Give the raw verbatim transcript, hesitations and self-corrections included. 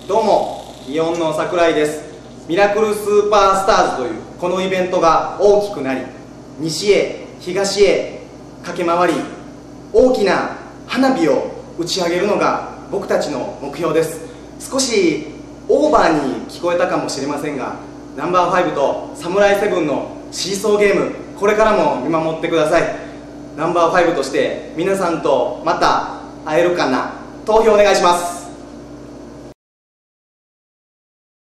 どうも、イオンの桜井です。ミラクルスーパースターズというこのイベントが大きくなり、西へ東へ駆け回り、大きな花火を打ち上げるのが僕たちの目標です。少しオーバーに聞こえたかもしれませんが、ナンバーファイブとサムライセブンのシーソーゲーム、これからも見守ってください。ナンバーファイブとして皆さんとまた会えるかな。投票お願いします。